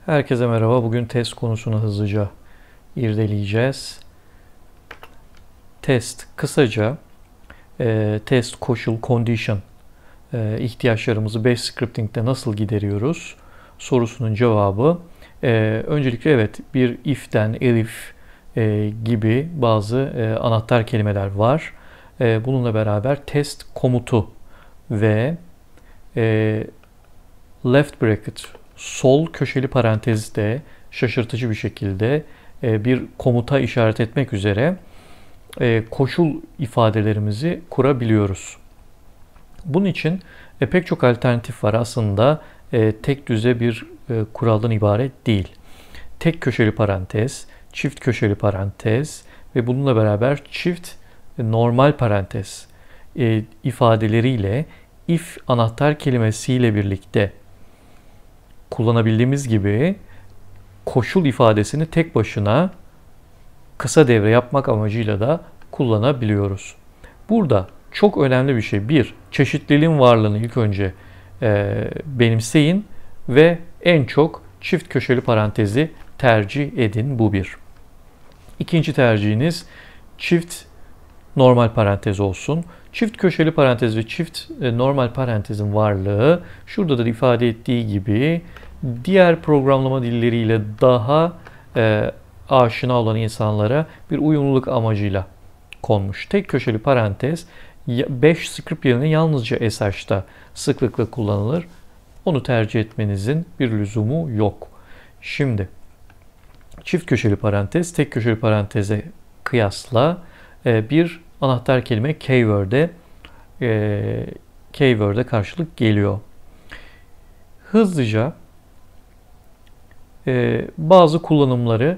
Herkese merhaba. Bugün test konusunu hızlıca irdeleyeceğiz. Test kısaca test koşul condition ihtiyaçlarımızı Bash scripting'de nasıl gideriyoruz sorusunun cevabı. Öncelikle evet bir if'ten elif gibi bazı anahtar kelimeler var. Bununla beraber test komutu ve left bracket sol köşeli parantezde şaşırtıcı bir şekilde bir komuta işaret etmek üzere koşul ifadelerimizi kurabiliyoruz. Bunun için pek çok alternatif var. Aslında tek düze bir kuraldan ibaret değil. Tek köşeli parantez, çift köşeli parantez ve bununla beraber çift normal parantez ifadeleriyle if anahtar kelimesiyle birlikte kullanabildiğimiz gibi koşul ifadesini tek başına kısa devre yapmak amacıyla da kullanabiliyoruz. Burada çok önemli bir şey. Bir, çeşitliliğin varlığını ilk önce benimseyin ve en çok çift köşeli parantezi tercih edin. Bu bir. İkinci tercihiniz çift normal parantez olsun. Çift köşeli parantez ve çift normal parantezin varlığı şurada da ifade ettiği gibi diğer programlama dilleriyle daha aşina olan insanlara bir uyumluluk amacıyla konmuş. Tek köşeli parantez Bash script yerine yalnızca SH'da sıklıkla kullanılır. Onu tercih etmenizin bir lüzumu yok. Şimdi çift köşeli parantez tek köşeli paranteze kıyasla bir anahtar kelime keyword'e karşılık geliyor. Hızlıca bazı kullanımları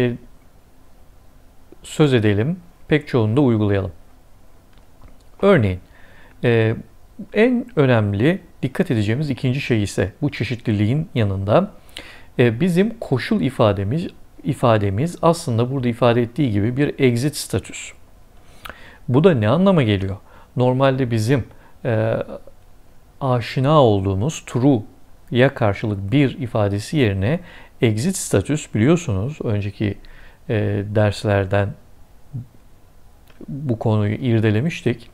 söz edelim. Pek çoğunu da uygulayalım. Örneğin en önemli dikkat edeceğimiz ikinci şey ise bu çeşitliliğin yanında bizim koşul ifademiz aslında burada ifade ettiği gibi bir exit status. Bu da ne anlama geliyor? Normalde bizim aşina olduğumuz true'ya karşılık bir ifadesi yerine exit status biliyorsunuz önceki derslerden bu konuyu irdelemiştik.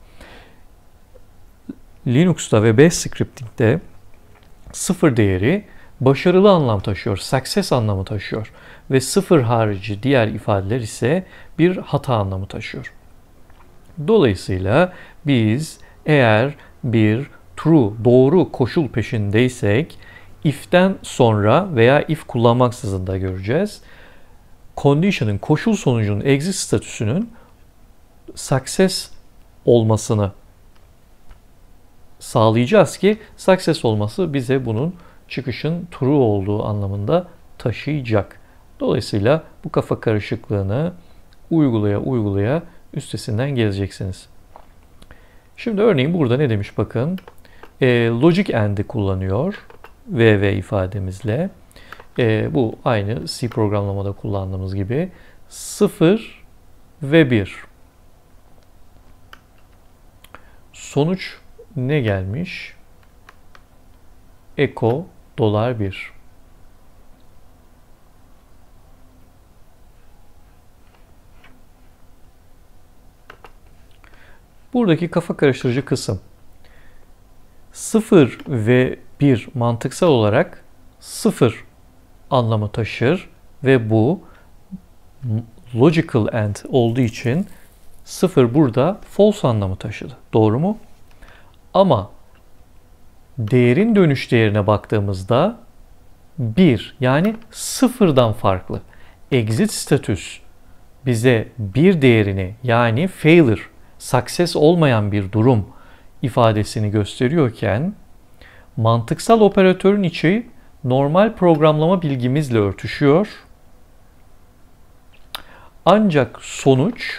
Linux'ta ve Bash scripting'de sıfır değeri başarılı anlam taşıyor, success anlamı taşıyor ve sıfır harici diğer ifadeler ise bir hata anlamı taşıyor. Dolayısıyla biz eğer bir true, doğru koşul peşindeysek if'ten sonra veya if kullanmaksızın da göreceğiz. Condition'ın, koşul sonucunun exit statüsünün success olmasını sağlayacağız ki success olması bize bunun çıkışın true olduğu anlamında taşıyacak. Dolayısıyla bu kafa karışıklığını uygulaya üstesinden geleceksiniz. Şimdi örneğin burada ne demiş bakın. Logic and'i kullanıyor. VV ifademizle. Bu aynı C programlamada kullandığımız gibi. 0 ve 1. Sonuç ne gelmiş? Echo $1. Buradaki kafa karıştırıcı kısım 0 ve 1 mantıksal olarak 0 anlamı taşır ve bu logical and olduğu için 0 burada false anlamı taşıdı. Doğru mu? Ama değerin dönüş değerine baktığımızda 1 yani 0'dan farklı. Exit status bize bir değerini yani failure, success olmayan bir durum ifadesini gösteriyorken mantıksal operatörün içi normal programlama bilgimizle örtüşüyor. Ancak sonuç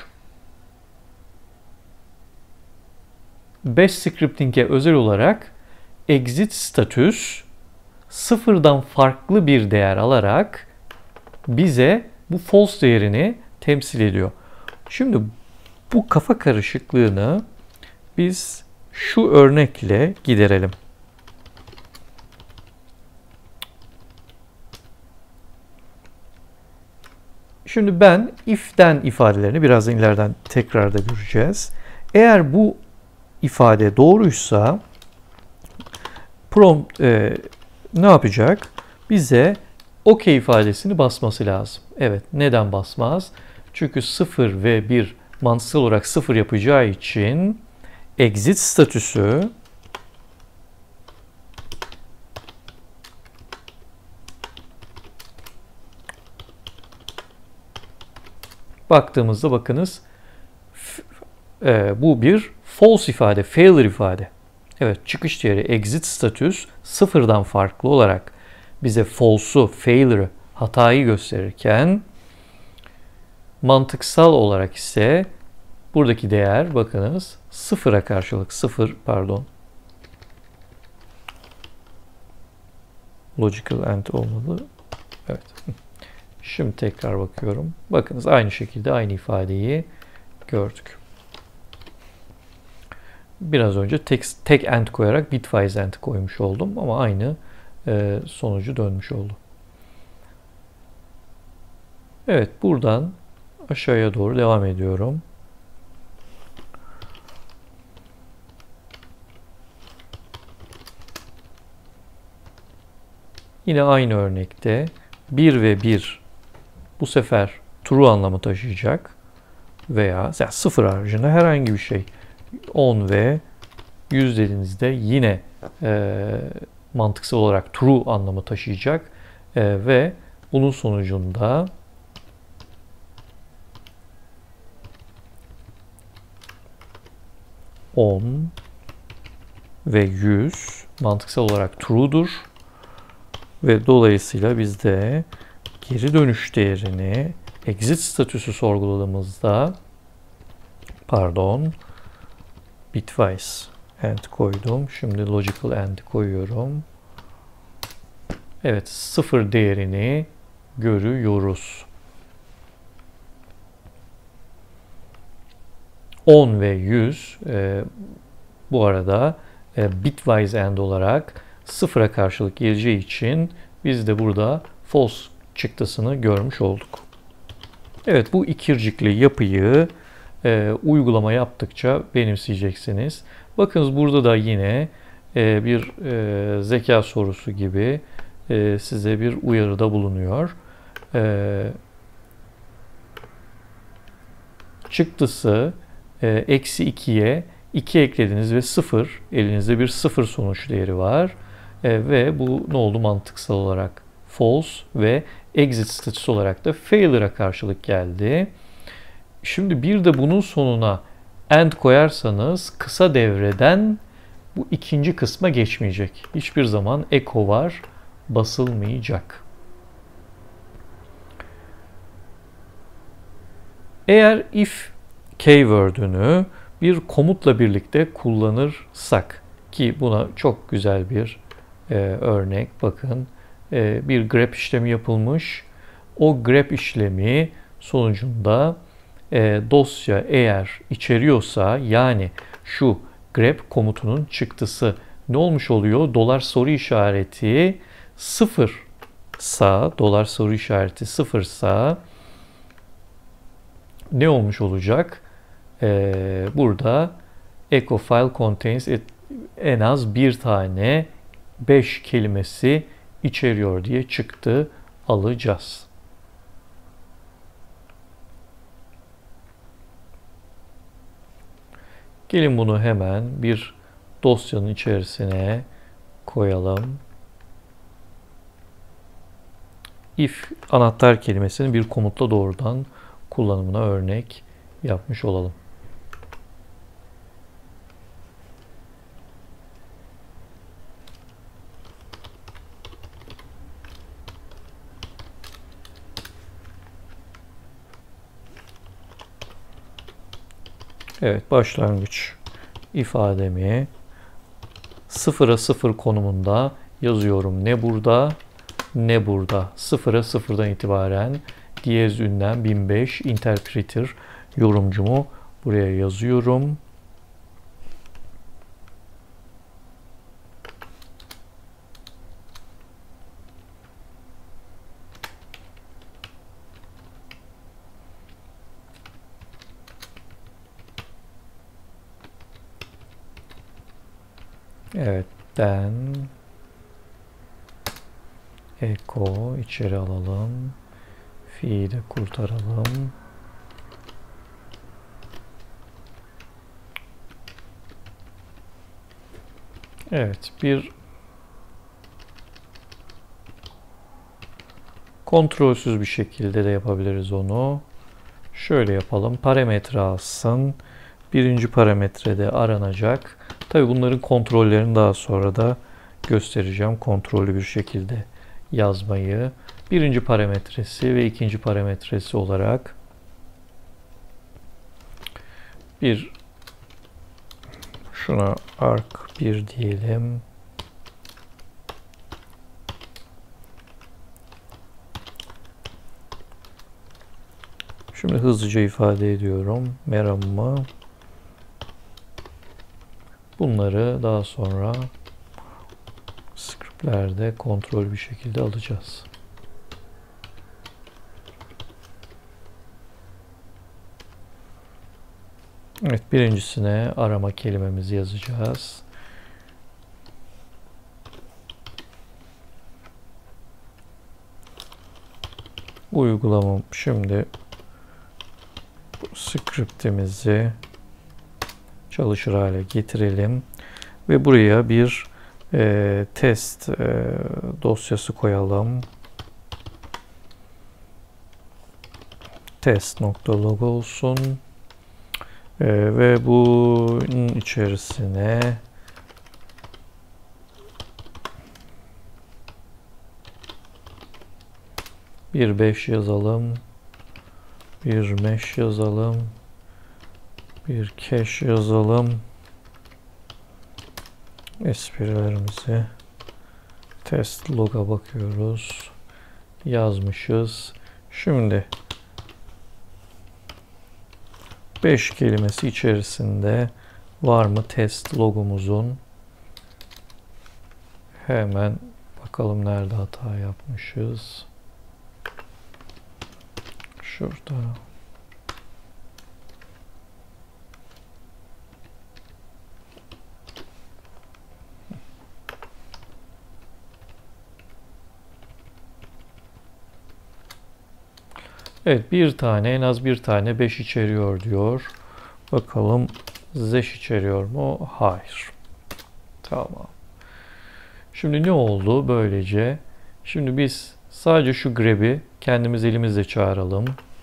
Bash scripting'e özel olarak exit status sıfırdan farklı bir değer alarak bize bu false değerini temsil ediyor. Şimdi bu kafa karışıklığını biz şu örnekle giderelim. Şimdi ben if'ten ifadelerini birazdan ileriden tekrar da göreceğiz. Eğer bu ifade doğruysa prompt ne yapacak? Bize OK ifadesini basması lazım. Evet, neden basmaz? Çünkü 0 ve 1 mantıksal olarak 0 yapacağı için exit statüsü baktığımızda bakınız bu bir false ifade, failure ifade. Evet, çıkış değeri exit statüs sıfırdan farklı olarak bize false'u, failure'ı, hatayı gösterirken mantıksal olarak ise buradaki değer bakınız sıfıra karşılık logical and olmalı. Evet. Şimdi tekrar bakıyorum. Bakınız aynı şekilde aynı ifadeyi gördük. Biraz önce tek AND koyarak bitwise AND koymuş oldum ama aynı sonucu dönmüş oldu. Evet, buradan aşağıya doğru devam ediyorum. Yine aynı örnekte 1 ve 1 bu sefer true anlamı taşıyacak veya 0 haricinde herhangi bir şey 10 ve 100 dediğinizde yine mantıksal olarak true anlamı taşıyacak ve bunun sonucunda 10 ve 100 mantıksal olarak true'dur ve dolayısıyla biz de geri dönüş değerini exit statüsü sorguladığımızda bitwise AND koydum. Şimdi logical AND koyuyorum. Evet, 0 değerini görüyoruz. 10 ve 100 bu arada bitwise AND olarak 0'a karşılık geleceği için biz de burada false çıktısını görmüş olduk. Evet, bu ikircikli yapıyı uygulama yaptıkça benimseyeceksiniz. Bakınız burada da yine bir zeka sorusu gibi size bir uyarıda bulunuyor. Çıktısı eksi 2'ye 2 eklediniz ve 0, elinizde bir 0 sonuç değeri var. Ve bu ne oldu mantıksal olarak? False ve exit statüsü olarak da failure'a karşılık geldi. Şimdi bir de bunun sonuna AND koyarsanız kısa devreden bu ikinci kısma geçmeyecek. Hiçbir zaman echo var basılmayacak. Eğer if keyword'ünü bir komutla birlikte kullanırsak ki buna çok güzel bir örnek bakın bir grep işlemi yapılmış. O grep işlemi sonucunda dosya eğer içeriyorsa yani şu grep komutunun çıktısı ne olmuş oluyor? Dolar soru işareti sıfırsa, dolar soru işareti sıfırsa ne olmuş olacak? Burada echo file contains en az bir tane 5 kelimesi içeriyor diye çıktı alacağız. Gelin bunu hemen bir dosyanın içerisine koyalım. If anahtar kelimesini bir komutla doğrudan kullanımına örnek yapmış olalım. Evet, başlangıç ifademi 0'a 0 konumunda yazıyorum. Ne burada ne burada. 0'a 0'dan itibaren diyez ünlem 1005 interpreter yorumcumu buraya yazıyorum. Evet, den echo içeri alalım. Fi'yi de kurtaralım. Evet, bir kontrolsüz bir şekilde de yapabiliriz onu. Şöyle yapalım. Parametre alsın. Birinci parametrede aranacak. Tabi bunların kontrollerini daha sonra da göstereceğim. Kontrollü bir şekilde yazmayı. Birinci parametresi ve ikinci parametresi olarak bir şuna arc 1 diyelim. Şimdi hızlıca ifade ediyorum. Meramı. Bunları daha sonra scriptlerde kontrol bir şekilde alacağız. Evet, birincisine arama kelimemizi yazacağız. Uygulamam şimdi scriptimizi çalışır hale getirelim ve buraya bir test dosyası koyalım. Test.log olsun ve bunun içerisine bir 5 yazalım, bir mesh yazalım, bir cache yazalım. Esprilerimizi test log'a bakıyoruz. Yazmışız. Şimdi 5 kelimesi içerisinde var mı test logumuzun? Hemen bakalım nerede hata yapmışız. Şurada. Evet, bir tane, en az bir tane 5 içeriyor diyor. Bakalım zeş içeriyor mu? Hayır. Tamam. Şimdi ne oldu böylece? Şimdi biz sadece şu grab'i kendimiz elimizle çağıralım.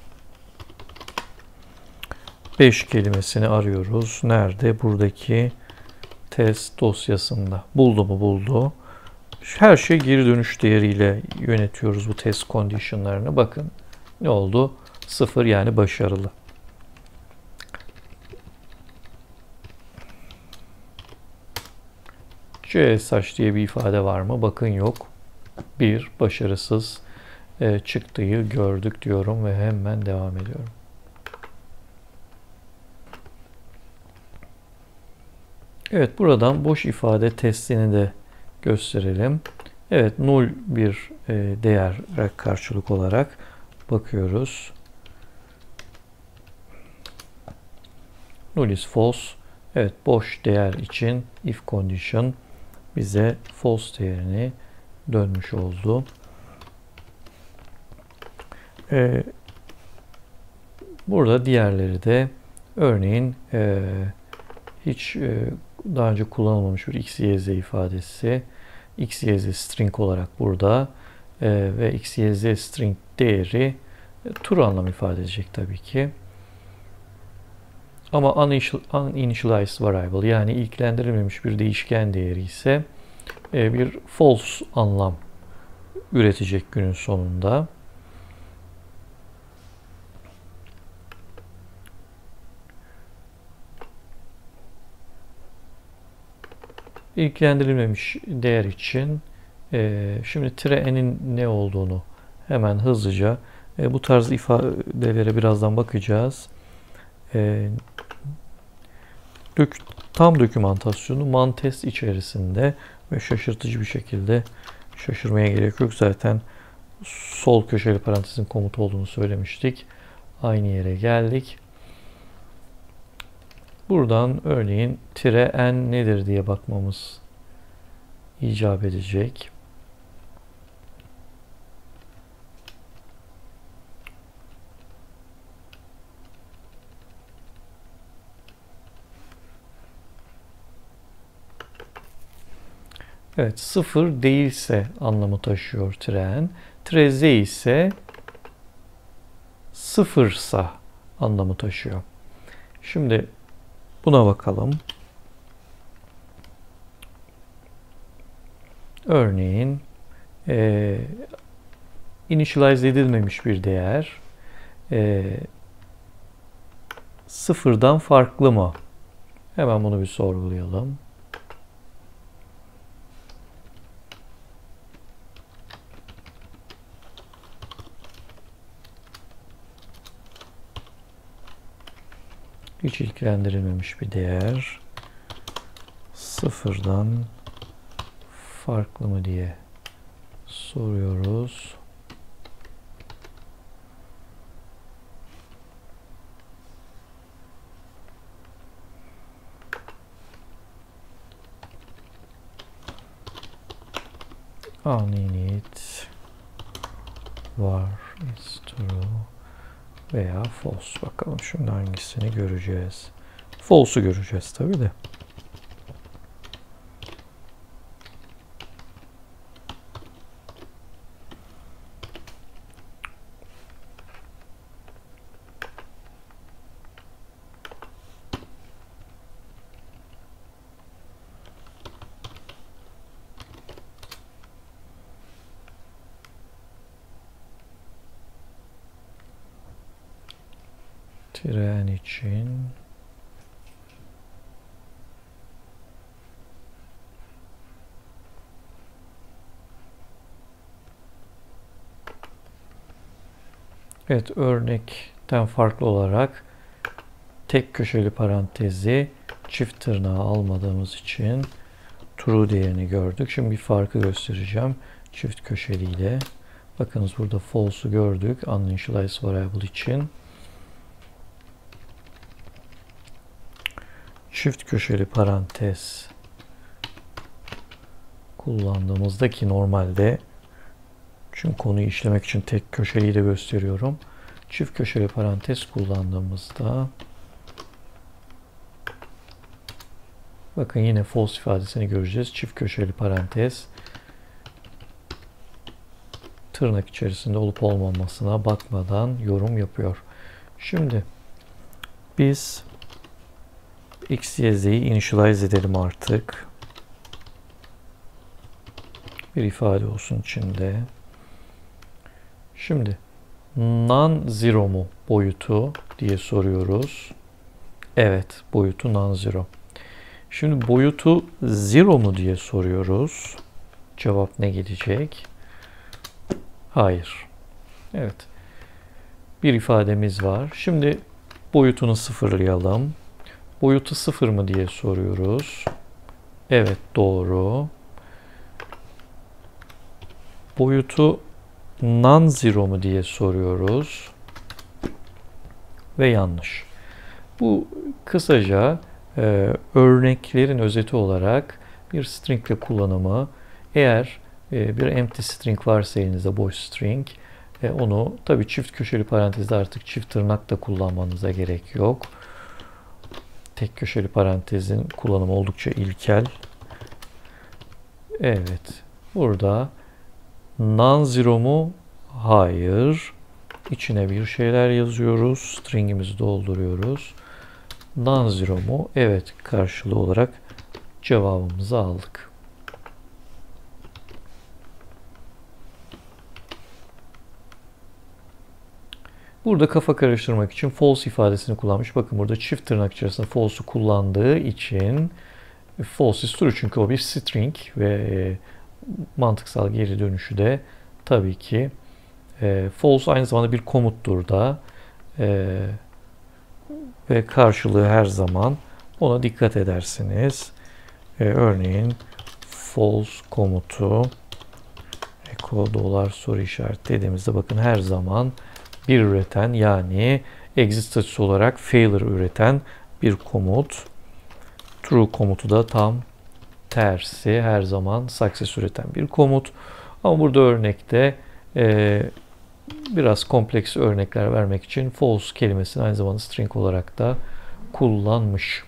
5 kelimesini arıyoruz. Nerede? Buradaki test dosyasında. Buldu mu? Buldu. Her şey geri dönüş değeriyle yönetiyoruz bu test condition'larını. Bakın ne oldu? 0 yani başarılı. CSH diye bir ifade var mı? Bakın yok. Bir başarısız çıktığı gördük diyorum ve hemen devam ediyorum. Evet, buradan boş ifade testini de gösterelim. Evet, null bir değer karşılık olarak bakıyoruz. Null is false. Evet, boş değer için if condition bize false değerini dönmüş oldu. Burada diğerleri de örneğin hiç daha önce kullanılmamış bir x, y, z ifadesi. X, y, z string olarak burada ve x, y, z string değeri true anlam ifade edecek tabii ki. Ama uninitialized variable yani ilklendirilmemiş bir değişken değeri ise bir false anlam üretecek günün sonunda. İlklendirilmemiş değer için şimdi -n'in ne olduğunu hemen hızlıca bu tarz ifadelere birazdan bakacağız. Tam dokümantasyonu mantest içerisinde ve şaşırtıcı bir şekilde şaşırmaya gerek yok. Zaten sol köşeli parantezin komut olduğunu söylemiştik. Aynı yere geldik. Buradan örneğin -n nedir diye bakmamız icap edecek. Evet, sıfır değilse anlamı taşıyor tren. Treze ise sıfırsa anlamı taşıyor. Şimdi buna bakalım. Örneğin initialize edilmemiş bir değer sıfırdan farklı mı? Hemen bunu bir sorgulayalım. Hiç ilgilendirilmemiş bir değer sıfırdan farklı mı diye soruyoruz. Uninit var is true veya false. Bakalım şimdi hangisini göreceğiz. False'u göreceğiz tabii de. Tren için evet, örnekten farklı olarak tek köşeli parantezi çift tırnağı almadığımız için true değerini gördük. Şimdi bir farkı göstereceğim çift köşeli ile. Bakınız burada false'u gördük uninitialized variable için. Çift köşeli parantez kullandığımızda, ki normalde, çünkü konuyu işlemek için tek köşeliyi de gösteriyorum. Çift köşeli parantez kullandığımızda bakın yine false ifadesini göreceğiz. Çift köşeli parantez tırnak içerisinde olup olmamasına bakmadan yorum yapıyor. Şimdi biz x, y, z'yi initialize edelim artık. Bir ifade olsun içinde. Şimdi non-zero mu boyutu diye soruyoruz. Evet, boyutu non-zero. Şimdi boyutu zero mu diye soruyoruz. Cevap ne gelecek? Hayır. Evet. Bir ifademiz var. Şimdi boyutunu sıfırlayalım. Boyutu sıfır mı diye soruyoruz. Evet, doğru. Boyutu non-zero mu diye soruyoruz. Ve yanlış. Bu kısaca örneklerin özeti olarak bir string ile kullanımı. Eğer bir empty string varsa elinizde, boş string, onu tabii çift köşeli parantezde artık çift tırnak da kullanmanıza gerek yok. Tek köşeli parantezin kullanımı oldukça ilkel. Evet. Burada non-zero mu? Hayır. İçine bir şeyler yazıyoruz. Stringimizi dolduruyoruz. Non-zero mu? Evet. Karşılığı olarak cevabımızı aldık. Burada kafa karıştırmak için false ifadesini kullanmış. Bakın burada çift tırnak içerisinde false'u kullandığı için false is true, çünkü o bir string ve mantıksal geri dönüşü de tabii ki false aynı zamanda bir komuttur da ve karşılığı her zaman, ona dikkat edersiniz. Örneğin false komutu echo $soru işareti dediğimizde bakın her zaman bir üreten, yani exit statüsü olarak failure üreten bir komut. True komutu da tam tersi her zaman success üreten bir komut. Ama burada örnekte biraz kompleks örnekler vermek için false kelimesini aynı zamanda string olarak da kullanmış.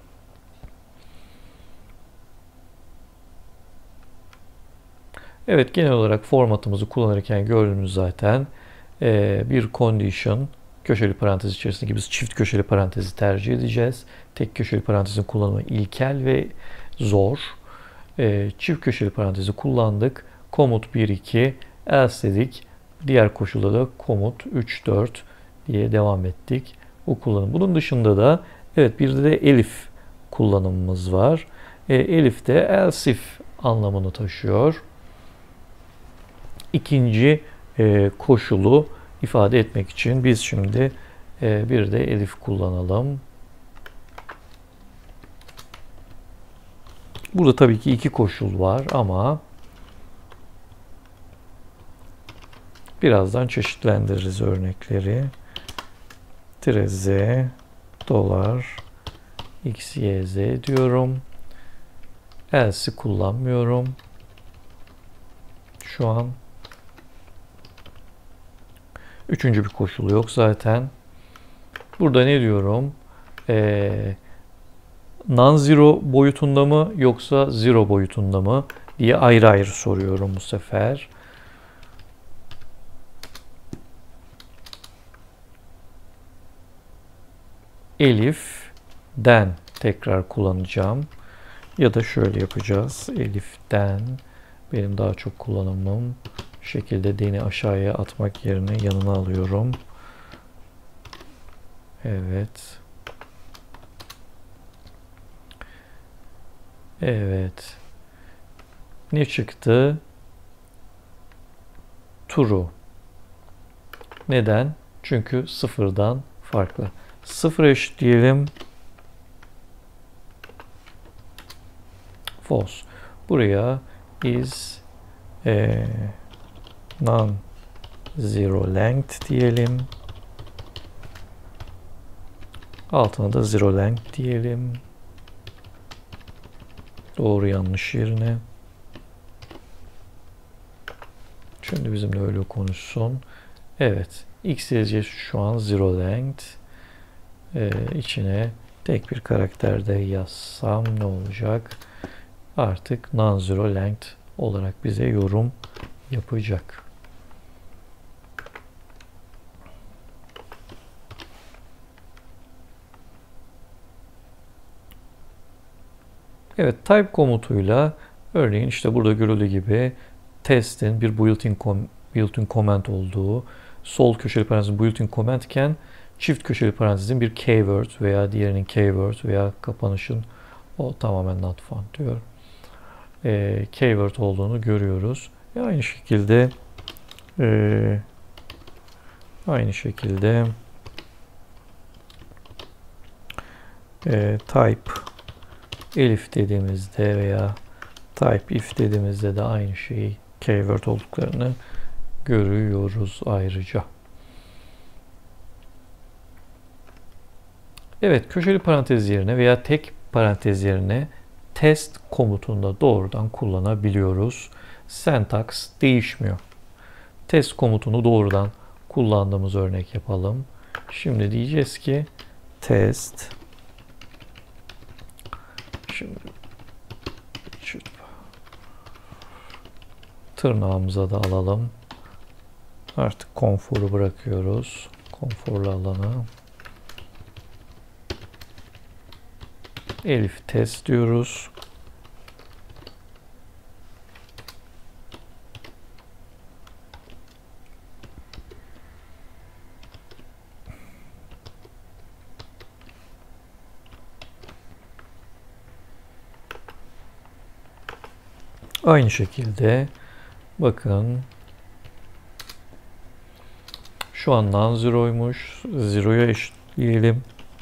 Evet, genel olarak formatımızı kullanırken gördüğünüz zaten bir condition, köşeli parantez içerisindeki biz çift köşeli parantezi tercih edeceğiz. Tek köşeli parantezin kullanımı ilkel ve zor. Çift köşeli parantezi kullandık. Komut 1-2 else dedik. Diğer koşulda da komut 3-4 diye devam ettik. Bu kullanım. Bunun dışında da evet bir de elif kullanımımız var. Elif de else if anlamını taşıyor. İkinci koşulu ifade etmek için biz şimdi bir de elif kullanalım. Burada tabii ki iki koşul var ama birazdan çeşitlendiririz örnekleri. -z dolar x, y, z diyorum. Else'i kullanmıyorum. Şu an üçüncü bir koşul yok zaten. Burada ne diyorum? Non-zero boyutunda mı yoksa zero boyutunda mı diye ayrı ayrı soruyorum bu sefer. Elif'den tekrar kullanacağım. Ya da şöyle yapacağız. Elif'ten benim daha çok kullanımım. Bu şekilde deni aşağıya atmak yerine yanına alıyorum. Evet. Evet. Ne çıktı? True. Neden? Çünkü sıfırdan farklı. Sıfır eşitleyelim. False. Buraya is non-zero length diyelim. Altına da zero length diyelim. Doğru yanlış yerine. Şimdi bizimle öyle konuşsun. Evet. X yazacağız şu an zero length. İçine tek bir karakter de yazsam ne olacak? Artık non-zero length olarak bize yorum yapacak. Evet, type komutuyla örneğin işte burada görüldüğü gibi test'in bir built-in comment olduğu, sol köşeli parantezin built-in comment iken çift köşeli parantezin bir keyword veya diğerinin keyword veya kapanışın o tamamen not found diyor. Keyword olduğunu görüyoruz. Aynı şekilde type elif dediğimizde veya type if dediğimizde de aynı şeyi keyword olduklarını görüyoruz ayrıca. Evet, köşeli parantez yerine veya tek parantez yerine test komutunda doğrudan kullanabiliyoruz. Syntax değişmiyor. Test komutunu doğrudan kullandığımız örnek yapalım. Şimdi diyeceğiz ki test. Şimdi tırnağımıza da alalım. Artık konforu bırakıyoruz. Konforlu alana. Elif test diyoruz. Aynı şekilde bakın şu an non-zero'ymuş. Zero'ya eşitleyelim.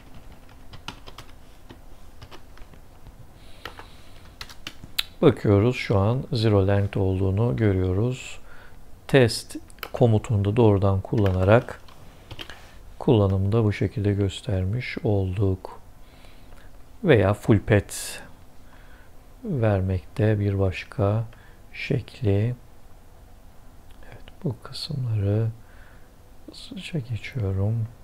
Bakıyoruz şu an zero length olduğunu görüyoruz. Test komutunu da doğrudan kullanarak kullanımda bu şekilde göstermiş olduk. Veya full pet vermekte bir başka şekli. Evet, bu kısımları hızlıca geçiyorum.